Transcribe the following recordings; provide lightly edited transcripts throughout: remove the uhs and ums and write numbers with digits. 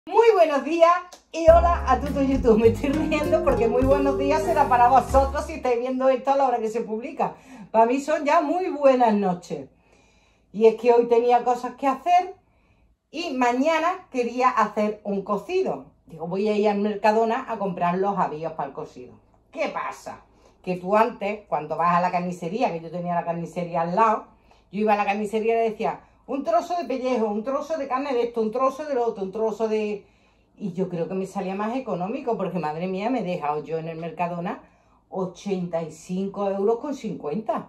Muy buenos días y hola a todo YouTube. Me estoy riendo porque muy buenos días será para vosotros si estáis viendo esto a la hora que se publica. Para mí son ya muy buenas noches. Y es que hoy tenía cosas que hacer y mañana quería hacer un cocido. Digo, voy a ir al Mercadona a comprar los avíos para el cocido. ¿Qué pasa? Que tú antes, cuando vas a la carnicería, que yo tenía la carnicería al lado, yo iba a la carnicería y le decía, un trozo de pellejo, un trozo de carne de esto, un trozo del otro, un trozo de... Y yo creo que me salía más económico, porque madre mía, me he dejado yo en el Mercadona 85,50 €.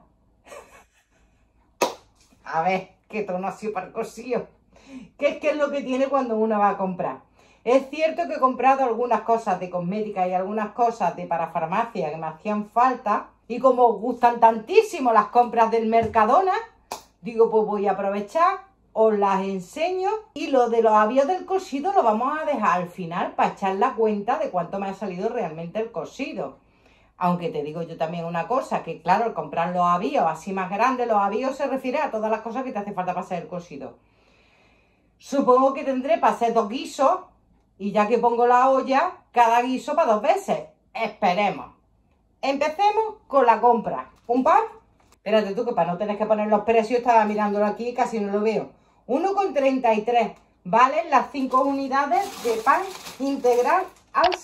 A ver, qué tono ha sido para el cocido. ¿Qué es lo que tiene cuando uno va a comprar? Es cierto que he comprado algunas cosas de cosmética y algunas cosas de parafarmacia que me hacían falta. Y como os gustan tantísimo las compras del Mercadona, digo, pues voy a aprovechar, os las enseño. Y lo de los avíos del cocido lo vamos a dejar al final para echar la cuenta de cuánto me ha salido realmente el cocido. Aunque te digo yo también una cosa, que claro, al comprar los avíos así más grandes, los avíos se refiere a todas las cosas que te hace falta para hacer el cocido. Supongo que tendré para hacer 2 guisos y ya que pongo la olla, cada guiso para 2 veces. Esperemos. Empecemos con la compra. Un pan. Espérate tú que para no tener que poner los precios estaba mirándolo aquí y casi no lo veo. 1,33. Valen las 5 unidades de pan integral al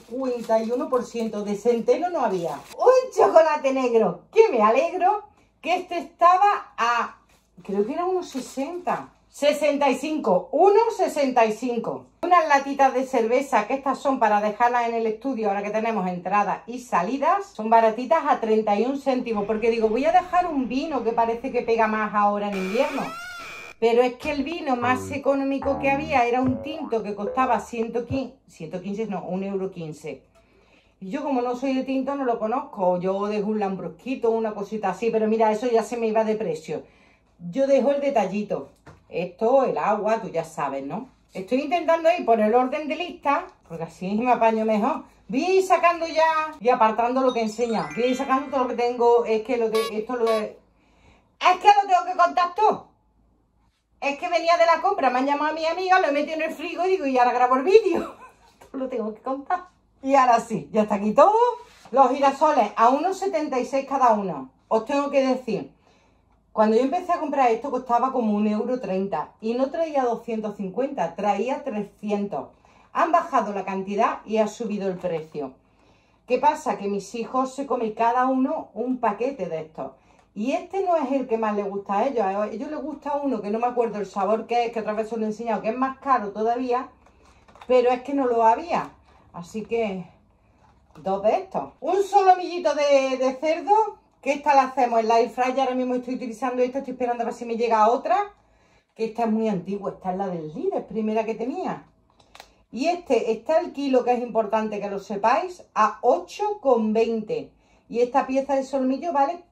51%. De centeno no había. Un chocolate negro, que me alegro, que este estaba a, creo que era unos 60. 65, 1,65. Unas latitas de cerveza, que estas son para dejarlas en el estudio ahora que tenemos entradas y salidas, son baratitas a 31 céntimos, porque digo, voy a dejar un vino que parece que pega más ahora en invierno. Pero es que el vino más económico que había era un tinto que costaba 115, no, 1,15 €. Y yo como no soy de tinto no lo conozco, yo dejo un lambrusquito, una cosita así, pero mira, eso ya se me iba de precio. Yo dejo el detallito. Esto, el agua, tú ya sabes, ¿no? Estoy intentando ir por el orden de lista, porque así me apaño mejor. Voy a ir sacando ya y apartando lo que enseña. Voy a ir sacando todo lo que tengo. Es que lo de esto lo de... Es que lo tengo que contar todo. Es que venía de la compra, me han llamado a mi amiga, lo he metido en el frigo y digo, y ahora grabo el vídeo. Todo lo tengo que contar. Y ahora sí, ya está aquí todo. Los girasoles a 1,76 cada uno. Os tengo que decir... Cuando yo empecé a comprar esto costaba como 1,30 € y no traía 250, traía 300. Han bajado la cantidad y ha subido el precio. ¿Qué pasa? Que mis hijos se comen cada uno un paquete de estos. Y este no es el que más les gusta a ellos. A ellos les gusta uno que no me acuerdo el sabor que es, que otra vez os lo he enseñado, que es más caro todavía, pero es que no lo había. Así que 2 de estos. Un solomillito de cerdo. Que esta la hacemos en la air fryer, ahora mismo estoy utilizando esta, estoy esperando a ver si me llega otra. Que esta es muy antigua, esta es la del líder, primera que tenía. Y este está el kilo, que es importante que lo sepáis, a 8,20. Y esta pieza de solomillo vale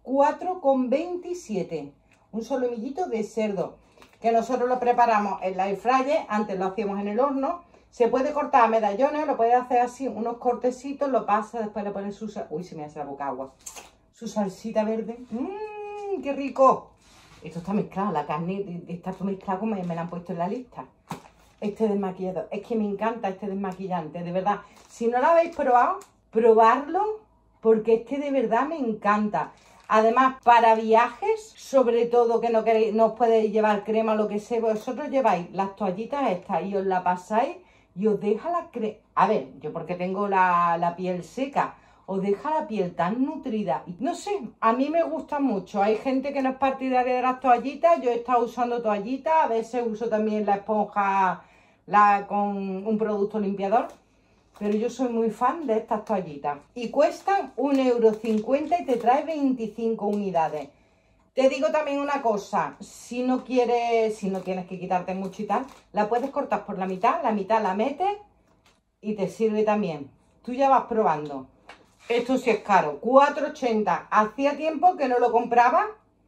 4,27. Un solomillito de cerdo, que nosotros lo preparamos en la air fryer, antes lo hacíamos en el horno. Se puede cortar a medallones, lo puede hacer así, unos cortecitos, lo pasa, después le pones su... Uy, se me hace la boca agua. Su salsita verde. ¡Mmm! ¡Qué rico! Esto está mezclado, la carne está todo mezclado como me la han puesto en la lista. Este desmaquillador. Es que me encanta este desmaquillante, de verdad. Si no lo habéis probado, probarlo, porque es que de verdad me encanta. Además, para viajes, sobre todo que no queréis, no os podéis llevar crema o lo que sea, vosotros lleváis las toallitas estas y os la pasáis y os deja la crema. A ver, yo porque tengo la piel seca, os deja la piel tan nutrida. No sé, a mí me gusta mucho. Hay gente que no es partidaria de las toallitas. Yo he estado usando toallitas. A veces uso también la esponja con un producto limpiador. Pero yo soy muy fan de estas toallitas. Y cuestan 1,50 € y te trae 25 unidades. Te digo también una cosa. Si no tienes que quitarte mucho y tal, la puedes cortar por la mitad la metes y te sirve también. Tú ya vas probando. Esto sí es caro, 4,80. Hacía tiempo que no lo compraba.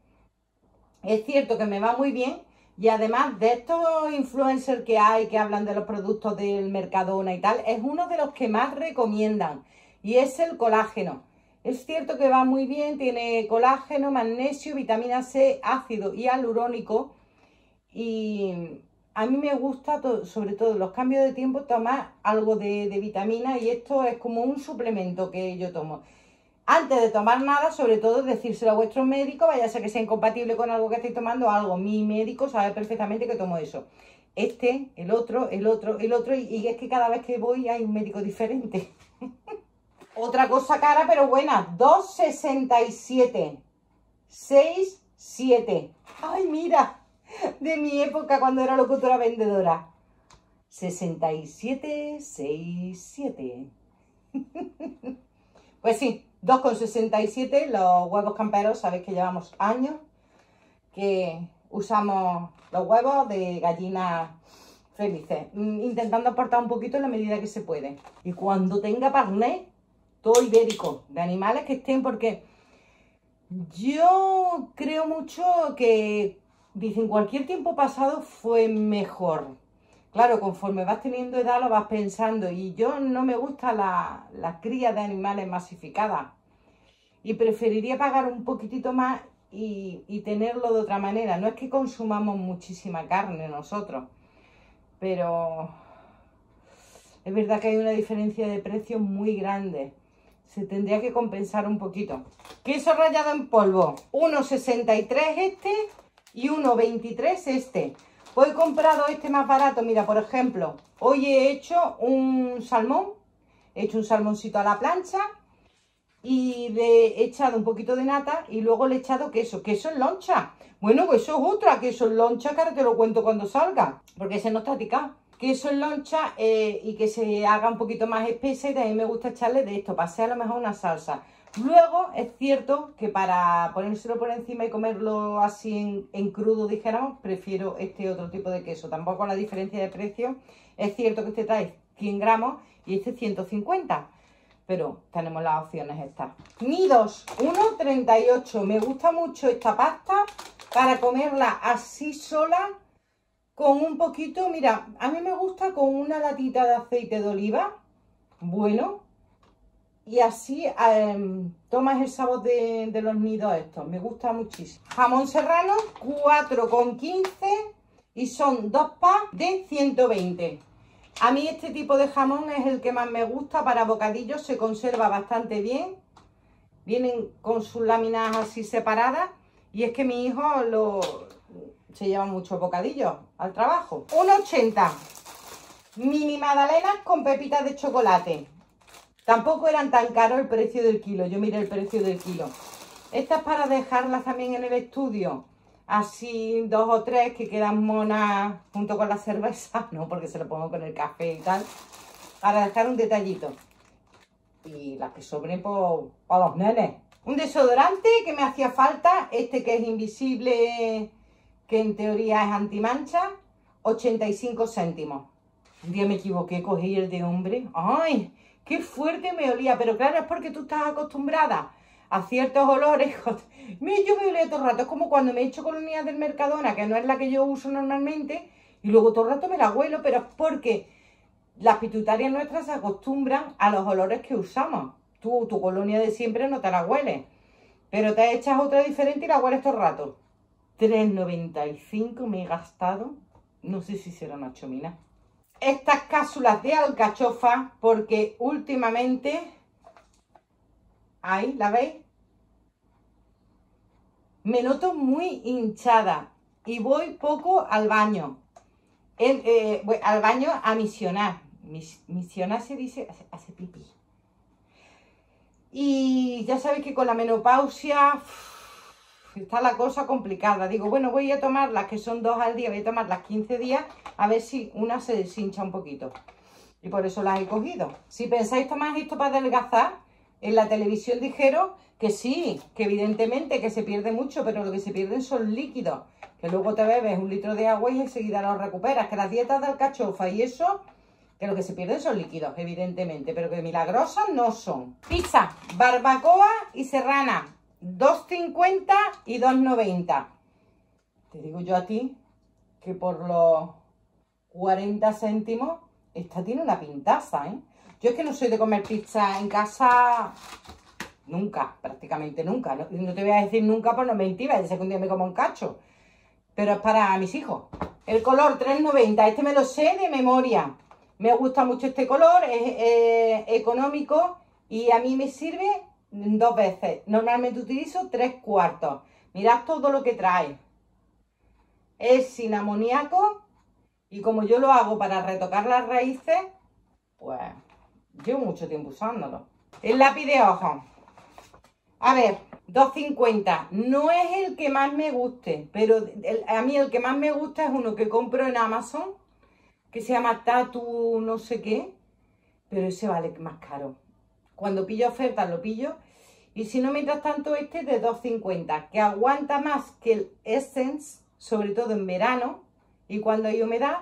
Es cierto que me va muy bien. Y además de estos influencers que hay, que hablan de los productos del Mercadona y tal, es uno de los que más recomiendan. Y es el colágeno. Es cierto que va muy bien, tiene colágeno, magnesio, vitamina C, ácido hialurónico. Y a mí me gusta, sobre todo los cambios de tiempo, tomar algo de vitamina, y esto es como un suplemento que yo tomo. Antes de tomar nada, sobre todo decírselo a vuestro médico, vaya a ser que sea incompatible con algo que estéis tomando, algo. Mi médico sabe perfectamente que tomo eso. El otro, y es que cada vez que voy hay un médico diferente. Otra cosa cara, pero buena, 2,67. 6,7. Ay, mira, de mi época cuando era locutora vendedora. 67, 6,7. Pues sí, 2,67. Los huevos camperos, sabéis que llevamos años que usamos los huevos de gallinas felices, intentando aportar un poquito en la medida que se puede. Y cuando tenga parné, todo ibérico, de animales que estén, porque yo creo mucho que, dicen, cualquier tiempo pasado fue mejor. Claro, conforme vas teniendo edad lo vas pensando, y yo no me gusta la cría de animales masificadas. Y preferiría pagar un poquitito más y tenerlo de otra manera. No es que consumamos muchísima carne nosotros, pero es verdad que hay una diferencia de precio muy grande. Se tendría que compensar un poquito. Queso rallado en polvo, 1,63 este y 1,23 este. Hoy he comprado este más barato. Mira, por ejemplo, hoy he hecho un salmón. He hecho un salmoncito a la plancha y le he echado un poquito de nata y luego le he echado queso. Queso en loncha. Bueno, pues eso es otra. Queso en loncha, que ahora te lo cuento cuando salga, porque ese no está picado. Queso en loncha y que se haga un poquito más espesa, y también me gusta echarle de esto, para hacer a lo mejor una salsa. Luego es cierto que para ponérselo por encima y comerlo así en crudo, dijéramos, prefiero este otro tipo de queso. Tampoco la diferencia de precio. Es cierto que este trae 100 gramos y este 150, pero tenemos las opciones estas. Nidos, 1,38. Me gusta mucho esta pasta para comerla así sola, con un poquito, mira, a mí me gusta con una latita de aceite de oliva, bueno, y así tomas el sabor de los nidos estos. Me gusta muchísimo. Jamón serrano, 4,15, y son 2 packs de 120. A mí este tipo de jamón es el que más me gusta para bocadillos. Se conserva bastante bien. Vienen con sus láminas así separadas. Y es que mi hijo se lleva muchos bocadillos al trabajo. 1,80. Mini magdalenas con pepitas de chocolate. Tampoco eran tan caros el precio del kilo. Yo miré el precio del kilo. Estas para dejarlas también en el estudio. Así 2 o 3 que quedan monas junto con la cerveza. No, porque se lo pongo con el café y tal. Para dejar un detallito. Y las que sobren para los nenes. Un desodorante que me hacía falta. Este que es invisible, que en teoría es antimancha. 85 céntimos. Un día me equivoqué, cogí el de hombre. ¡Ay! ¡Qué fuerte me olía! Pero claro, es porque tú estás acostumbrada a ciertos olores. Yo me olía todo el rato. Es como cuando me echo colonia del Mercadona, que no es la que yo uso normalmente, y luego todo el rato me la huelo, pero es porque las pituitarias nuestras se acostumbran a los olores que usamos. Tu colonia de siempre no te la hueles, pero te echas otra diferente y la hueles todo el rato. 3,95 me he gastado. No sé si será una chomina. Estas cápsulas de alcachofa, porque últimamente, ahí, ¿la veis? Me noto muy hinchada y voy poco al baño. Voy al baño a misionar. Misionar se dice, hace pipí. Y ya sabéis que con la menopausia está la cosa complicada. Digo, bueno, voy a tomar las que son 2 al día, voy a tomar las 15 días, a ver si una se deshincha un poquito. Y por eso las he cogido. Si pensáis tomar esto para adelgazar, en la televisión dijeron que sí, que evidentemente que se pierde mucho, pero lo que se pierden son líquidos. Que luego te bebes 1 litro de agua y enseguida lo recuperas. Que las dietas de alcachofa y eso, que lo que se pierden son líquidos, evidentemente, pero que milagrosas no son. Pizza, barbacoa y serrana, 2,50 y 2,90. Te digo yo a ti que por los 40 céntimos, esta tiene una pintaza, ¿eh? Yo es que no soy de comer pizza en casa nunca, prácticamente nunca. No te voy a decir nunca por no mentir, ya sé que un día me como un cacho. Pero es para mis hijos. El color 3,90. Este me lo sé de memoria. Me gusta mucho este color, es económico y a mí me sirve 2 veces. Normalmente utilizo 3/4. Mirad todo lo que trae. Es sin amoníaco y como yo lo hago para retocar las raíces, pues llevo mucho tiempo usándolo. El lápiz de ojos. A ver, 2,50. No es el que más me guste, pero a mí el que más me gusta es uno que compro en Amazon, que se llama Tatu no sé qué, pero ese vale más caro. Cuando pillo ofertas lo pillo. Y si no, mientras tanto, este es de 2,50, que aguanta más que el Essence, sobre todo en verano y cuando hay humedad,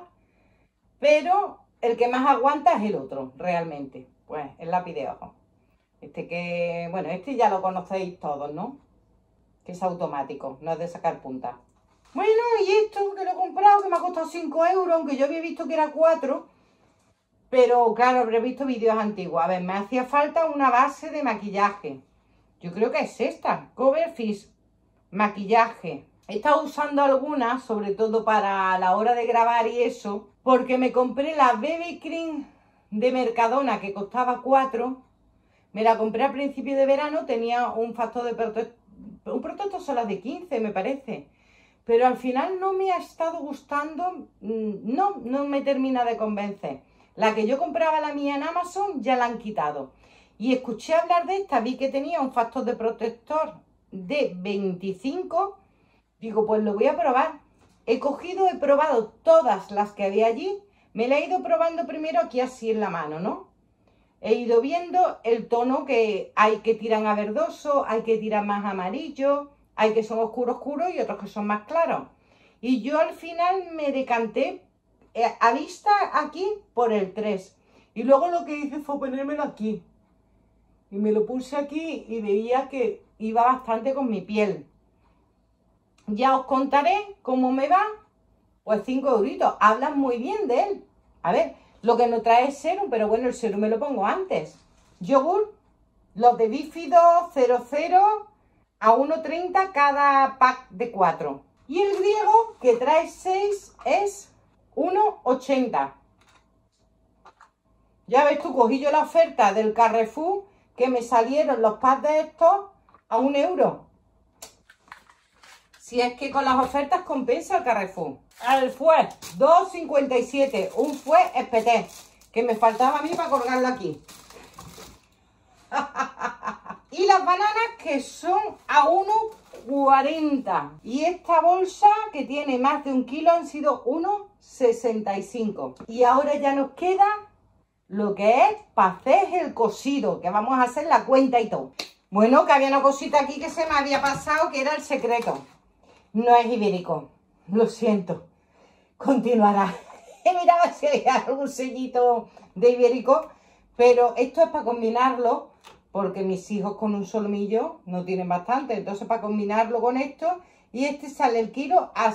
pero el que más aguanta es el otro, realmente. Pues el lápiz de ojos. Este que, bueno, este ya lo conocéis todos, ¿no? Que es automático, no es de sacar punta. Bueno, y esto que lo he comprado, que me ha costado 5 euros, aunque yo había visto que era 4. Pero claro, habré visto vídeos antiguos. A ver, me hacía falta una base de maquillaje. Yo creo que es esta, Cover Fish, maquillaje. He estado usando algunas, sobre todo para la hora de grabar y eso, porque me compré la BB Cream de Mercadona, que costaba 4. Me la compré a principio de verano, tenía un factor de protector, un protector solo de 15, me parece. Pero al final no me ha estado gustando, no me termina de convencer. La que yo compraba, la mía en Amazon, ya la han quitado. Y escuché hablar de esta, vi que tenía un factor de protector de 25. Digo, pues lo voy a probar. He probado todas las que había allí. Me la he ido probando primero aquí así en la mano, ¿no? He ido viendo el tono que hay que tiran a verdoso, hay que tirar más amarillo, hay que son oscuros y otros que son más claros. Y yo al final me decanté a vista aquí por el 3. Y luego lo que hice fue ponérmelo aquí. Y me lo puse aquí y veía que iba bastante con mi piel. Ya os contaré cómo me va. Pues 5 euritos. Hablan muy bien de él. A ver, lo que no trae es serum, pero bueno, el serum me lo pongo antes. Yogur, los de Bífido 00 a 1,30 cada pack de 4. Y el griego, que trae 6, es 1,80. Ya ves tú, cogí yo la oferta del Carrefour, que me salieron los packs de estos a 1 euro. Si es que con las ofertas compensa el Carrefour. El fue 2,57. Un fue espeté, que me faltaba a mí para colgarlo aquí. Y las bananas, que son a 1,40. Y esta bolsa, que tiene más de 1 kilo, han sido 1,65. Y ahora ya nos queda lo que es para hacer el cocido, que vamos a hacer la cuenta y todo. Bueno, que había una cosita aquí que se me había pasado, que era el secreto. No es ibérico, lo siento. Continuará. He mirado si hay algún sellito de ibérico, pero esto es para combinarlo, porque mis hijos con un solomillo no tienen bastante. Entonces, para combinarlo con esto, y este sale el kilo a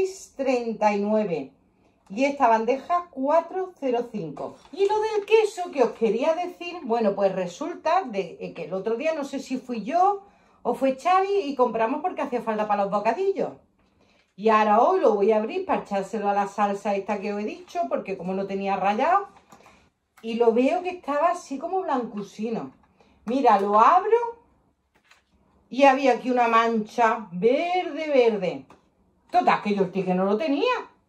6,39. Y esta bandeja 4,05. Y lo del queso que os quería decir, bueno, pues resulta que el otro día, no sé si fui yo o fue Xavi, y compramos porque hacía falta para los bocadillos. Y ahora hoy lo voy a abrir para echárselo a la salsa esta que os he dicho, porque como no tenía rallado, y lo veo que estaba así como blancusino. Mira, lo abro y había aquí una mancha verde. Total, que yo el ticket no lo tenía.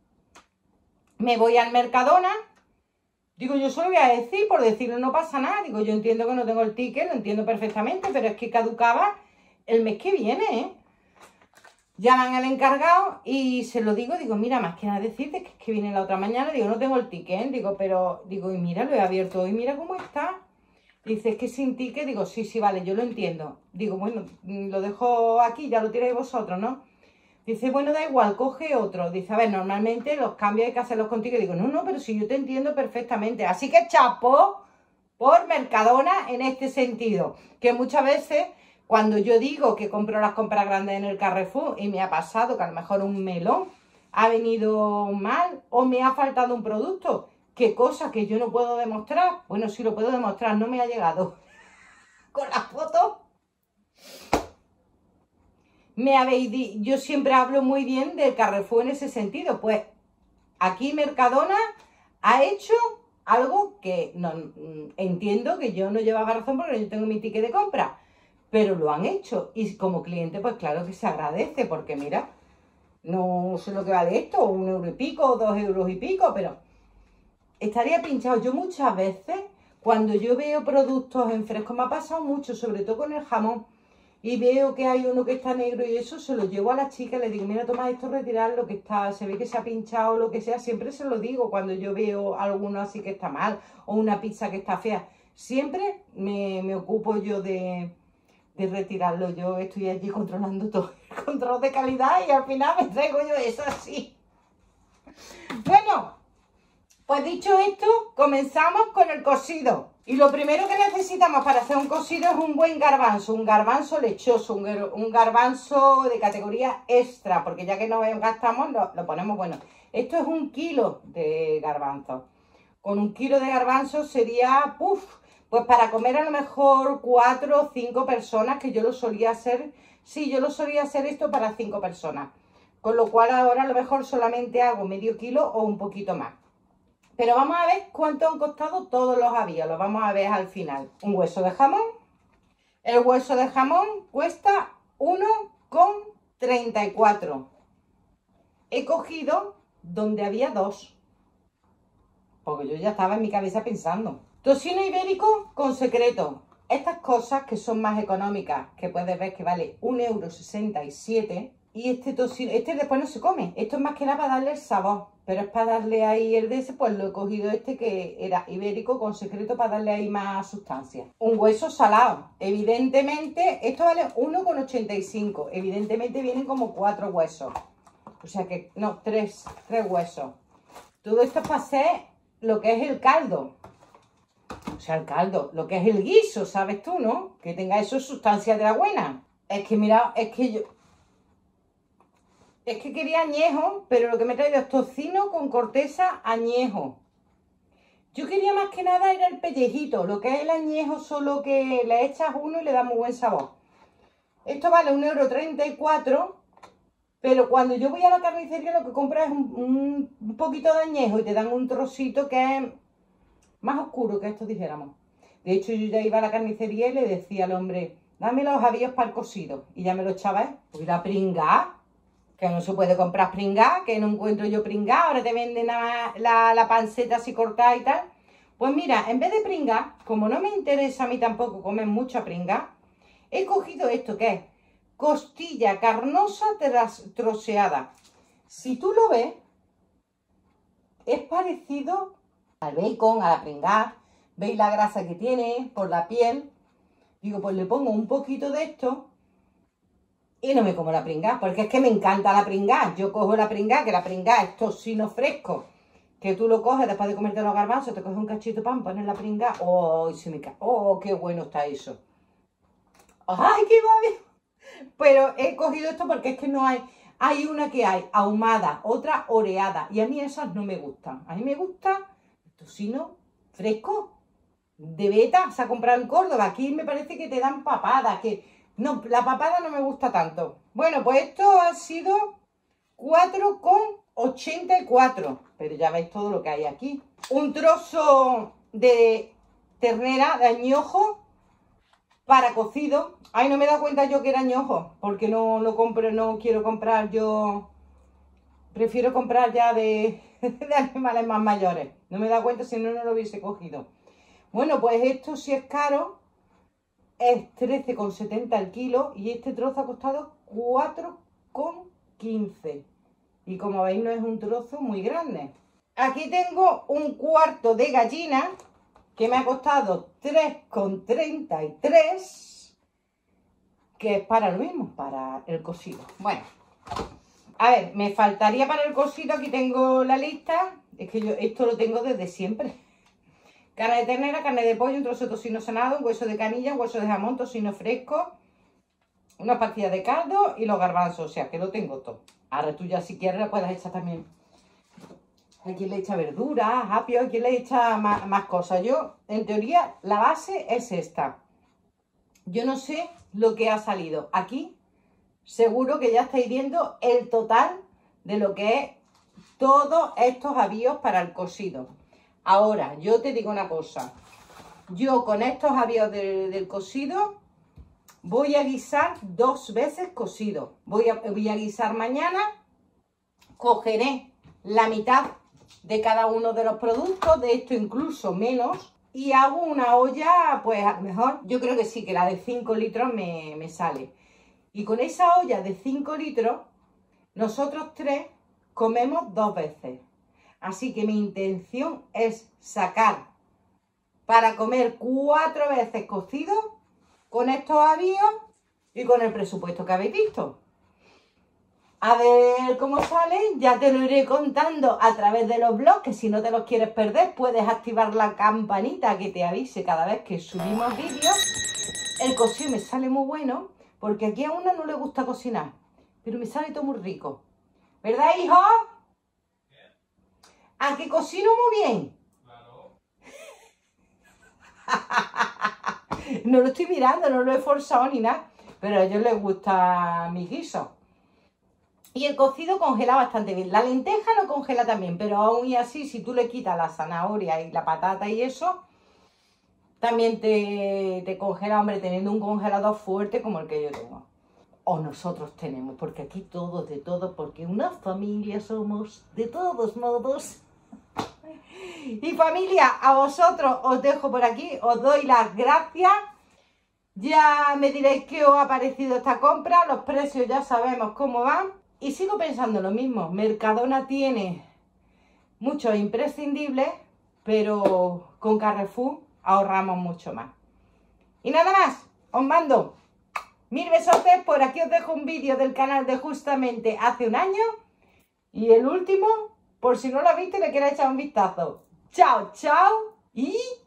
Me voy al Mercadona, digo, yo solo voy a decir, por decirlo no pasa nada. Digo, yo entiendo que no tengo el ticket, lo entiendo perfectamente, pero es que caducaba el mes que viene, ¿eh? Llaman al encargado y se lo digo, mira, más que nada decirte que es que viene la otra mañana, digo, no tengo el ticket, digo, pero, digo, y mira, lo he abierto hoy, mira cómo está. Dice, es que sin ticket, digo, sí, vale, yo lo entiendo. Digo, bueno, lo dejo aquí, ya lo tiráis vosotros, ¿no? Dice, bueno, da igual, coge otro. Dice, a ver, normalmente los cambios hay que hacerlos contigo. Digo, no, pero si yo te entiendo perfectamente. Así que chapo por Mercadona en este sentido. Que muchas veces, cuando yo digo que compro las compras grandes en el Carrefour y me ha pasado que a lo mejor un melón ha venido mal o me ha faltado un producto, ¿qué cosa que yo no puedo demostrar? Bueno, sí lo puedo demostrar, no me ha llegado con las fotos. Yo siempre hablo muy bien del Carrefour en ese sentido, pues Aquí Mercadona ha hecho algo que no entiendo que yo no llevaba razón porque yo tengo mi ticket de compra, pero lo han hecho y como cliente pues claro que se agradece porque mira, no sé lo que vale esto, 1 euro y pico, 2 euros y pico, pero estaría pinchado. Yo muchas veces cuando yo veo productos en fresco, me ha pasado mucho, sobre todo con el jamón, y veo que hay uno que está negro y eso, se lo llevo a la chica y le digo, mira, toma esto, retirarlo, que está, se ve que se ha pinchado o lo que sea. Siempre se lo digo cuando yo veo alguno así que está mal o una pizza que está fea. Siempre me ocupo yo de retirarlo. Yo estoy allí controlando todo, el control de calidad, y al final me traigo yo eso así. Bueno, pues dicho esto, comenzamos con el cocido. Y lo primero que necesitamos para hacer un cocido es un buen garbanzo, un garbanzo lechoso, un garbanzo de categoría extra, porque ya que no gastamos, lo ponemos bueno. Esto es 1 kilo de garbanzo. Con 1 kilo de garbanzo sería, pues para comer a lo mejor 4 o 5 personas, que yo lo solía hacer. Sí, yo lo solía hacer esto para 5 personas. Con lo cual ahora a lo mejor solamente hago medio kilo o un poquito más. Pero vamos a ver cuánto han costado todos los avíos. Los vamos a ver al final. Un hueso de jamón. El hueso de jamón cuesta 1,34. He cogido donde había 2. Porque yo ya estaba en mi cabeza pensando. Tocino ibérico con secreto. Estas cosas que son más económicas, que puedes ver que vale 1,67 €. Y este tocino, este después no se come. Esto es más que nada para darle el sabor. Pero es para darle ahí el de ese, pues lo he cogido este que era ibérico con secreto para darle ahí más sustancia. Un hueso salado. Evidentemente, esto vale 1,85. Evidentemente vienen como 4 huesos. O sea que, no, 3 huesos. Todo esto es para hacer lo que es el caldo. O sea, el caldo, lo que es el guiso, ¿sabes tú, no? Que tenga eso sustancia de la buena. Es que, mira, es que quería añejo, pero lo que me he traído es tocino con corteza añejo. Yo quería más que nada era el pellejito, lo que es el añejo, solo que le echas uno y le da muy buen sabor. Esto vale 1,34 €, pero cuando yo voy a la carnicería lo que compro es un poquito de añejo y te dan un trocito que es más oscuro que esto, dijéramos. De hecho, yo ya iba a la carnicería y le decía al hombre, dame los avíos para el cocido. Y ya me lo echaba, ¿eh? Pues ir a pringar. Que no se puede comprar pringá, que no encuentro yo pringá, ahora te venden la panceta así cortada y tal. Pues mira, en vez de pringá, como no me interesa a mí tampoco comer mucha pringá, he cogido esto que es costilla carnosa troceada. Si tú lo ves, es parecido al bacon, a la pringá. ¿Veis la grasa que tiene por la piel? Digo, pues le pongo un poquito de esto. Y no me como la pringá, porque es que me encanta la pringá. Yo cojo la pringá, que la pringá es tocino fresco, que tú lo coges después de comerte los garbanzos, te coges un cachito de pan, pones la pringá. ¡Oh, se me cae! ¡Oh, qué bueno está eso! ¡Ay, qué va! Pero he cogido esto porque es que no hay... Hay una que hay ahumada, otra oreada, y a mí esas no me gustan. A mí me gusta el tocino fresco, de beta, se ha comprado en Córdoba. Aquí me parece que te dan papadas, que... No, la papada no me gusta tanto. Bueno, pues esto ha sido 4,84. Pero ya veis todo lo que hay aquí. Un trozo de ternera de añojo para cocido. Ay, no me he dado cuenta yo que era añojo, porque no lo compro, no quiero comprar yo. Prefiero comprar ya de animales más mayores. No me he dado cuenta, si no, no lo hubiese cogido. Bueno, pues esto sí es caro. Es 13,70 el kilo y este trozo ha costado 4,15. Y como veis no es un trozo muy grande. Aquí tengo un cuarto de gallina que me ha costado 3,33, que es para lo mismo, para el cocido. Bueno, a ver, me faltaría para el cocido, aquí tengo la lista, es que yo esto lo tengo desde siempre. Carne de ternera, carne de pollo, un trozo de tocino sanado, un hueso de canilla, un hueso de jamón, tocino fresco, unas pastillas de caldo y los garbanzos. O sea, que lo tengo todo. Ahora tú ya si quieres le puedes echar también. Hay quien le echa verduras, apio, hay quien le echa más cosas. Yo, en teoría, la base es esta. Yo no sé lo que ha salido. Aquí seguro que ya estáis viendo el total de lo que es todos estos avíos para el cocido. Ahora, yo te digo una cosa. Yo con estos avíos del cocido voy a guisar 2 veces cocido. Voy a guisar mañana. Cogeré la mitad de cada uno de los productos, de esto incluso menos, y hago una olla, pues a lo mejor, yo creo que sí, que la de 5 litros me sale. Y con esa olla de 5 litros, nosotros 3 comemos 2 veces. Así que mi intención es sacar para comer 4 veces cocido con estos avíos y con el presupuesto que habéis visto. A ver cómo sale, ya te lo iré contando a través de los blogs, que si no te los quieres perder, puedes activar la campanita que te avise cada vez que subimos vídeos. El cocido me sale muy bueno, porque aquí a uno no le gusta cocinar, pero me sale todo muy rico. ¿Verdad, hijo? ¿A que cocino muy bien? Claro. No lo estoy mirando, no lo he forzado ni nada, pero a ellos les gusta mi guiso. Y el cocido congela bastante bien. La lenteja lo congela también, pero aún y así, si tú le quitas la zanahoria y la patata y eso, también te congela, hombre, teniendo un congelador fuerte como el que yo tengo. O nosotros tenemos, porque aquí todos de todo, porque una familia somos de todos modos. Y familia, a vosotros os dejo por aquí, os doy las gracias. Ya me diréis qué os ha parecido esta compra, los precios ya sabemos cómo van. Y sigo pensando lo mismo, Mercadona tiene muchos imprescindibles, pero con Carrefour ahorramos mucho más. Y nada más, os mando 1000 besotes, por aquí os dejo un vídeo del canal de justamente hace un año. Y el último, por si no lo has visto y le quieres echar un vistazo. Chao, chao y...